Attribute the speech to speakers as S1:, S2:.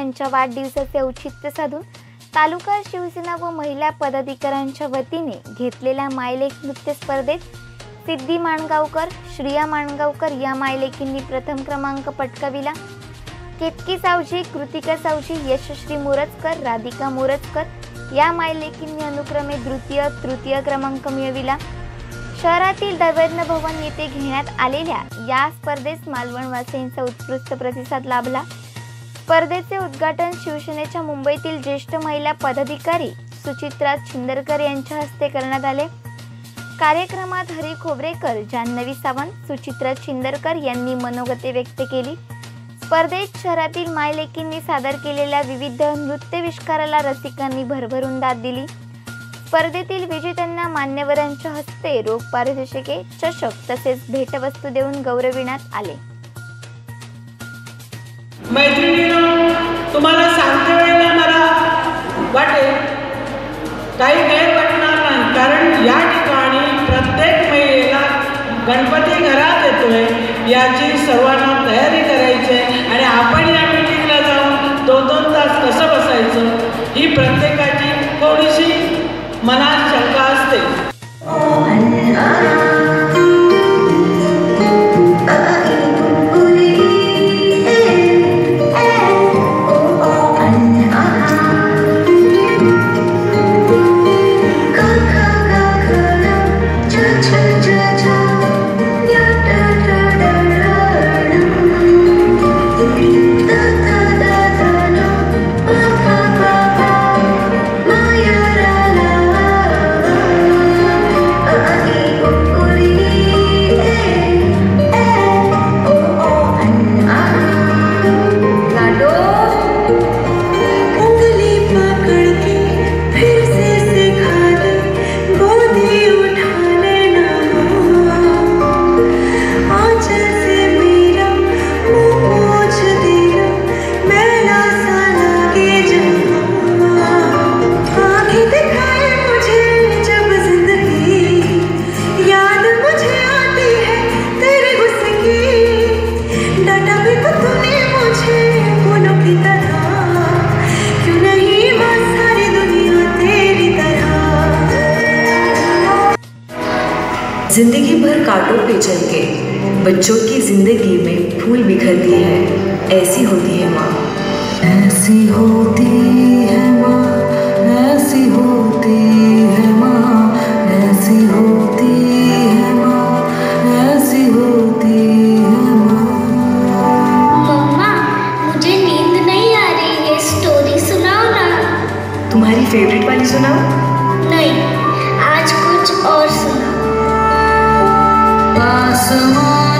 S1: यांच्या वाढदिवसाचे औचित्य साधून तालुका शिवसेना व महिला पदाधिकाऱ्यांच्या वतीने घेतलेल्या मायलेक नृत्य स्पर्धेत सिद्धी माणगावकर, श्रिया माणगावकर या मायलेकींनी प्रथम क्रमांक पटकाविला। केतकी सावजी, कृतिका सावजी, यशश्री मोरजकर, राधिका मोरजकर या मायलेकींनी अनुक्रमे द्वितीय, तृतीय क्रमांक मिळविला। शहरातील दैवज्ञ भवन येथे घेण्यात आलेल्या या स्पर्धेस मालवणवासीयांचा उत्कृष्ट प्रतिसाद लाभला। स्पर्धेचे उद्घाटन शिवसेनेच्या मुंबईतील ज्येष्ठ महिला पदाधिकारी सुचित्रा छिंदरकर यांच्या हस्ते करण्यात आले। कार्यक्रमात हरी खोबरेकर, जान्हवी सावंत, सुचित्रा छिंदरकर यांनी मनोगते व्यक्त केली। स्पर्धेत शहरातील मायलेकींनी सादर केलेल्या विविध नृत्यविष्काराला रसिकांनी भरभरून दाद दिली। स्पर्धेतील विजेत्यांना मान्यवरांच्या हस्ते रोख पारितोषिके, चषक तसेच भेटवस्तू देऊन गौरविण्यात आले।
S2: मैत्रिणींनो, तुम्हाला सांगते वेळेला मला वाटेल काही गैर वाटणार नाही, कारण या ठिकाणी प्रत्येक महिलेला गणपती घरात येतोय याची सर्वांना तयारी करायची आहे आणि आपण या मीटिंगला जाऊन 2-2 तास कसं बसायचं ही प्रत्येकाची थोडीशी मनात शंका असते।
S3: जिंदगी भर कांटों पे चल के बच्चों की जिंदगी में फूल बिखरती है, ऐसी होती है माँ, ऐसी होती है माँ, ऐसी होती है माँ, ऐसी होती है माँ, ऐसी होती है माँ।
S4: मम्मा, मुझे नींद नहीं आ रही है, स्टोरी सुनाओ ना।
S3: तुम्हारी फेवरेट वाली सुनाओ।
S4: नहीं, आज कुछ और सुनाओ।
S3: आसमान